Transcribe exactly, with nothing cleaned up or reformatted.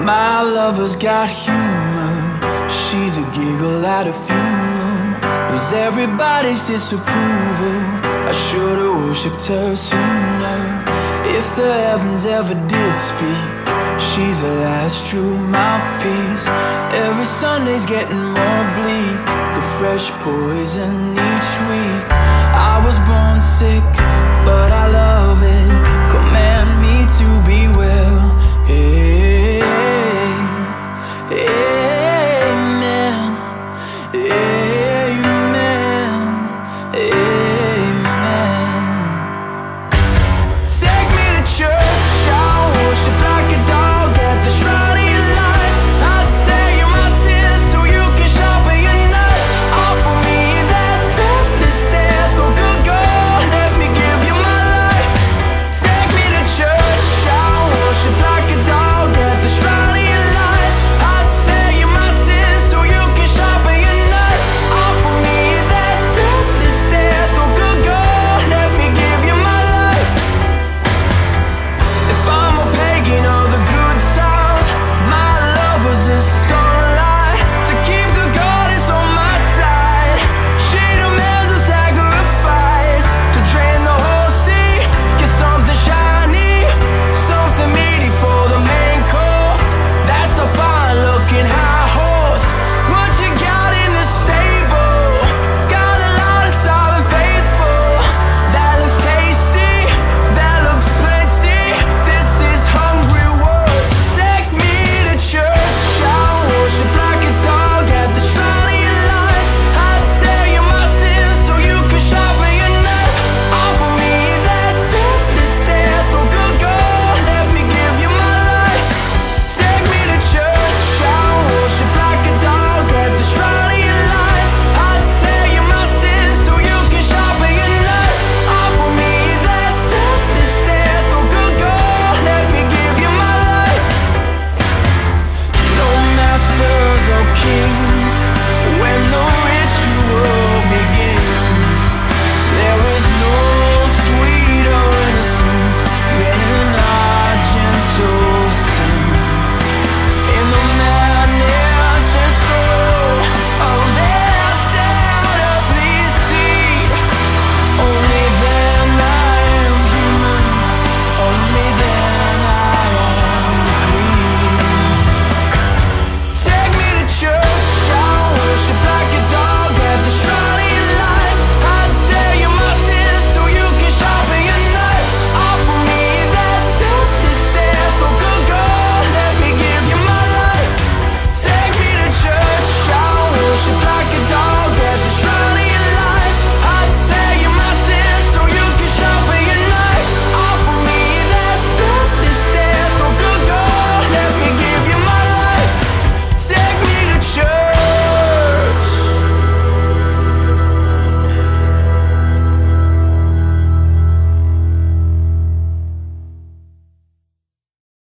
My lover's got humor. She's a giggle at a funeral. Lose everybody's disapproval. I should've worshipped her sooner. If the heavens ever did speak, she's the last true mouthpiece. Every Sunday's getting more bleak, the fresh poison each week. I was born sick, but I love